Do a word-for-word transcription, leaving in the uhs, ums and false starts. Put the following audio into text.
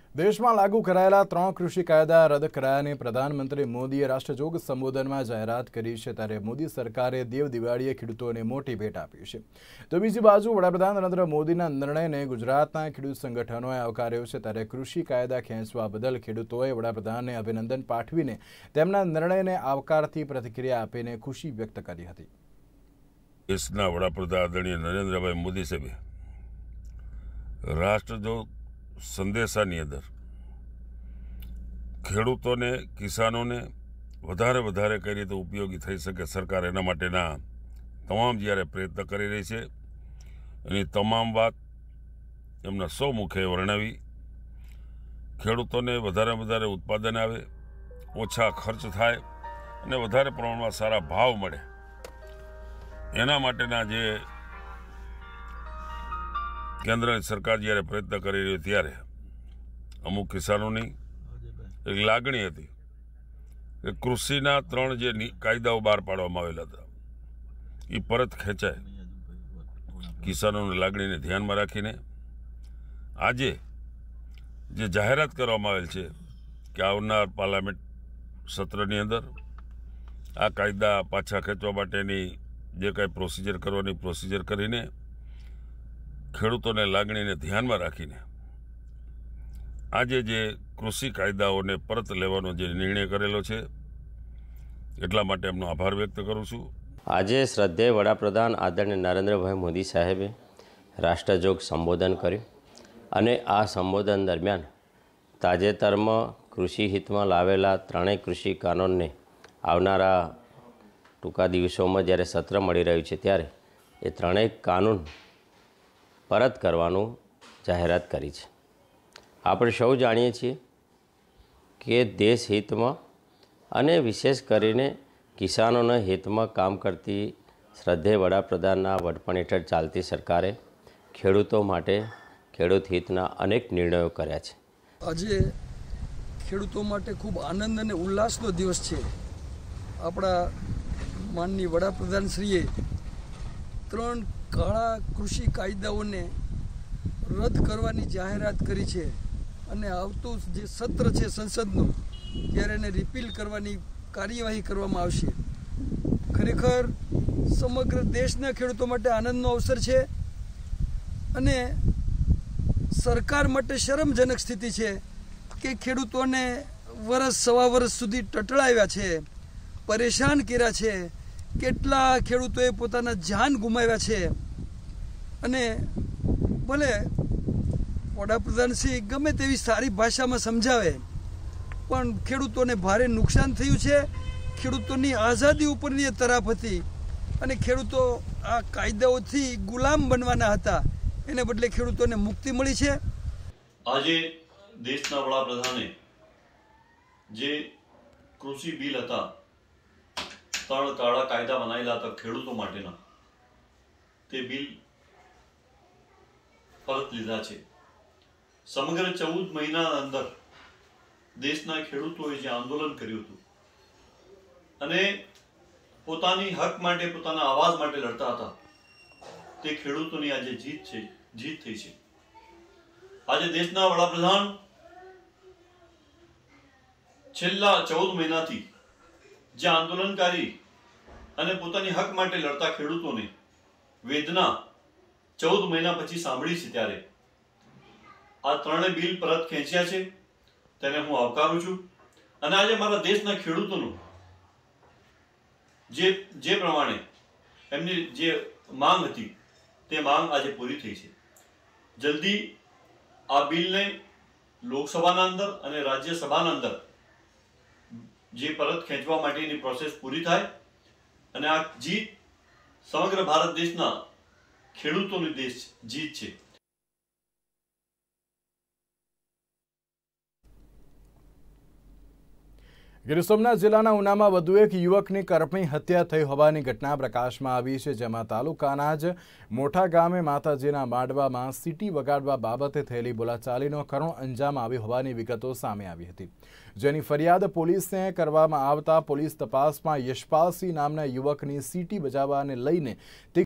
देश में लागू करायेला त्रण कृषि कायदा रद्द करायानी प्रधानमंत्री मोदीए राष्ट्रजोग संबोधन में जाहेरात करी छे। त्यारे मोदी सरकारे देव दिवाळीए खेडूतोने मोटी भेट आपी छे। तो बीजी बाजु वडाप्रधान नरेन्द्र मोदीना निर्णयने गुजरातना खेडूत संगठनोए आवकार्यो छे। त्यारे कृषि कायदा खेंचवा बदल खेडूतोए वडाप्रधानने अभिनंदन पाठवीने तेमना निर्णयने आवकारती प्रतिक्रिया आपीने खुशी व्यक्त करी हती। देशना वडाप्रधान आदरणीय नरेन्द्रभाई मोदी साहेबे राष्ट्रजोग संदेशानी अंदर खेडूतोने किसानोने वधारे वधारे कई रीते उपयोगी थई सके सरकार एना माटेना तमाम ज्यारे प्रयत्न करी रही है। एनी तमाम बात एमना सौ मुखे वर्णवी खेडूतोने वधारे वधारे उत्पादन आवे, ओछा खर्च थाय अने वधारे प्रमाणमां सारा भाव मळे एना माटेना जे केन्द्र सरकार ज्यारे प्रयत्न करी रही त्यारे अमुक किसानोनी एक लागणी हती कि कृषिना त्रण जे कायदाओ बहार पाडवामां आवेला हता ई परत खेंचाय। किसानोनी लागणीने ध्यानमां राखीने आजे जे जाहेरात करवामां आवेल छे कि आवनार पार्लामेंट सत्रनी अंदर आ कायदा पाछा खेंचवा माटेनी जे कांई प्रोसिजर करवानी प्रोसिजर करीने खेडूतोने लागणीने ध्यानमां राखीने आजे जे कृषि कायदाओने परत लेवानो जे निर्णय करेलो छे એટલા માટે એમનો આભાર વ્યક્ત કરું છું। આજે શ્રદ્ધેય વડાપ્રધાન આદરણીય નરેન્દ્રભાઈ મોદી સાહેબે રાષ્ટ્રજોગ સંબોધન કર્યું અને આ સંબોધન દરમિયાન તાજેતરમાં કૃષિ હિતમાં લાવેલા ત્રણેય કૃષિ કાનૂનને આવનારા ટૂંકા દિવસોમાં જ્યારે સત્ર મળી રહ્યું છે ત્યારે એ ત્રણેય કાનૂન પરત કરવાનું જાહેરાત કરી છે। આપણે સૌ જાણીએ છીએ કે દેશ હિતમાં અને વિશેષ કરીને કિસાનોના હિતમાં કામ કરતી શ્રદ્ધેય વડાપ્રધાનના વડપણ હેઠળ ચાલતી સરકારે ખેડૂતો માટે ખેડૂત હિતના અનેક નિર્ણયો કર્યા છે। આજે ખેડૂતો માટે ખૂબ આનંદ અને ઉલ્લાસનો દિવસ છે। આપણા માનનીય વડાપ્રધાનશ્રીએ ત્રણ કાળા કૃષિ કાયદાઓને રદ કરવાની જાહેરાત કરી છે અને આવતું જે સત્ર છે સંસદનું ત્યારે એને રિપીલ કરવાની કાર્યવાહી કરવામાં આવશે। ખરેખર સમગ્ર દેશના ખેડૂતો માટે આનંદનો અવસર છે અને સરકાર માટે શરમજનક સ્થિતિ છે કે ખેડૂતોને વર્ષ સવા વર્ષ સુધી ટટળાવ્યા છે, પરેશાન કર્યા છે, કેટલા ખેડૂતોએ પોતાના જાન ગુમાવ્યા છે અને ભલે વડાપ્રધાનશ્રી ગમે તેવી સારી ભાષામાં સમજાવે પણ ખેડૂતોને ભારે નુકસાન થયું છે। ખેડૂતોની આઝાદી ઉપરની એ તરાપ હતી અને ખેડૂતો આ કાયદાઓથી ગુલામ બનવાના હતા, એને બદલે ખેડૂતોને મુક્તિ મળી છે। આજે દેશના વડાપ્રધાને જે કૃષિ બિલ હતા ત્રણ કાળા કાયદા બનાવેલા હતા ખેડૂતો માટેના તે બિલ પરત લીધા છે। સમગ્ર ચૌદ મહિના અંદર દેશના ખેડૂતોએ જે આંદોલન કર્યું હતું અને પોતાની હક માટે પોતાના આવાજ માટે લડતા હતા તે ખેડૂતોની આજે જીત છે, જીત થઈ છે। આજે દેશના વડાપ્રધાન છેલ્લા ચૌદ મહિનાથી જે આંદોલનકારી અને પોતાની હક માટે લડતા ખેડૂતોને વેદના ચૌદ મહિના પછી સાંભળી છે ત્યારે આ ત્રણેય બિલ પરત ખેંચ્યા છે તેને હું આવકારું છું અને આજે મારા દેશના ખેડૂતોનું જે જે પ્રમાણે એમની જે માંગ હતી તે માંગ આજે પૂરી થઈ છે। જલ્દી આ બિલને લોકસભાના અંદર અને રાજ્યસભાના અંદર જે પરત ખેંચવા માટેની પ્રોસેસ પૂરી થાય અને આ જીત સમગ્ર ભારત દેશના ખેડૂતોની દેશ જીત છે। ગીર સોમનાથ જિલ્લાના ઉનામાં વધુ એક યુવકની કરપણી હત્યા થઈ હોવાની ઘટના પ્રકાશમાં આવી છે, જેમાં તાલુકાના જ મોટા ગામે માતાજીના માંડવામાં સીટી વગાડવા બાબતે થયેલી બોલાચાલીનો કરુણ અંજામ આવ્યો હોવાની વિગતો સામે આવી હતી, જેની ફરિયાદ પોલીસને કરવામાં આવતા પોલીસ તપાસમાં યશપાલસિંહ નામના યુવકની સીટી બજાવવાને લઈને